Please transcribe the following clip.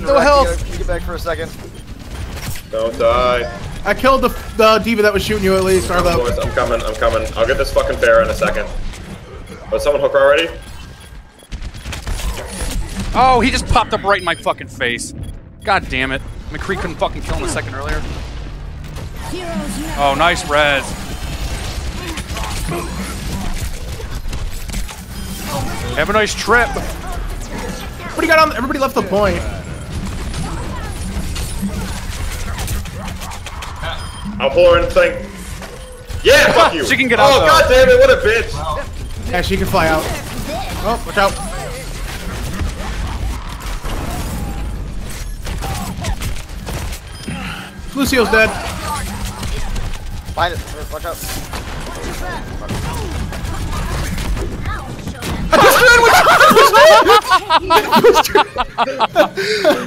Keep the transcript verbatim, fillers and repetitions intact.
no direct. health. You, you get back for a second. Don't die. I killed the the diva that was shooting you at least, Arlo. Boys, I'm coming, I'm coming. I'll get this fucking bear in a second. Was someone hook already? Oh, he just popped up right in my fucking face. God damn it. McCree couldn't fucking kill him a second earlier. Oh, nice res. Have a nice trip. What do you got on? Everybody left the point. I'll pull her in the thing. Yeah, fuck you. She can get out. Oh, though. god damn it, what a bitch. Yeah, she can fly out. Oh, watch out. Lucio's dead. Find it. Watch out. I just ran with